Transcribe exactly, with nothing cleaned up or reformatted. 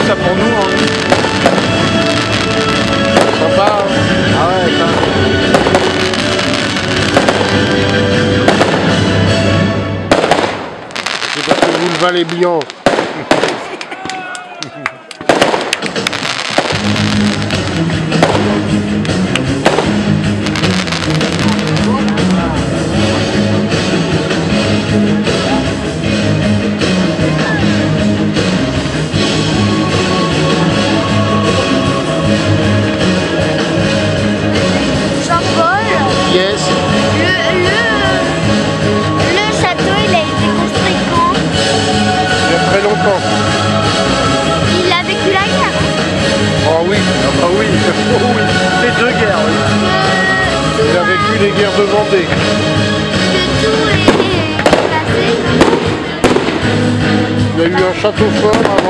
ça pour nous. Hein. Sympa, hein. Ah ouais, ça. C'est parce que vous le valez bien. Yes. Le, le, le château, il a été construit quand? Il y a très longtemps. Il a vécu la guerre. Oh oui, Ah bah oui, oh oui, les deux guerres, oui. Que il a vécu les guerres de Vendée. que tout est passé. Il y a eu un château fort